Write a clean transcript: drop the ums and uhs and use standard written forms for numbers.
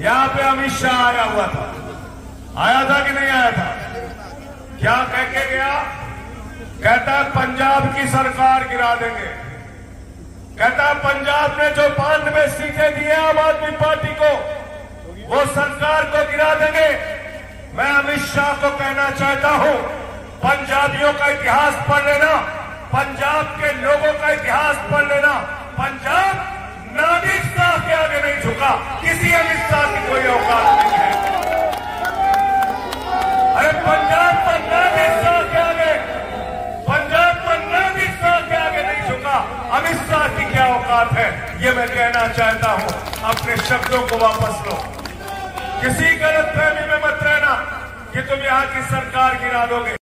यहाँ पे अमित शाह आया हुआ था, आया था कि नहीं आया था? क्या कह के गया? कहता है पंजाब की सरकार गिरा देंगे। कहता है पंजाब ने जो 92 सीटें दी है आम आदमी पार्टी को, वो सरकार को गिरा देंगे। मैं अमित शाह को कहना चाहता हूं, पंजाबियों का इतिहास पढ़ लेना, पंजाब के लोगों का इतिहास पढ़ लेना। पंजाब नादिर शाह के आगे नहीं झुका, किसी अमित शाह की कोई औकात नहीं है। अरे पंजाब पर नादिर शाह के आगे, पंजाब पर नादिर शाह के आगे नहीं झुका, अमित शाह की क्या औकात है? ये मैं कहना चाहता हूं। अपने शब्दों को वापस लो, किसी गलतफहमी में मत रहना कि तुम यहां की सरकार गिरा दोगे।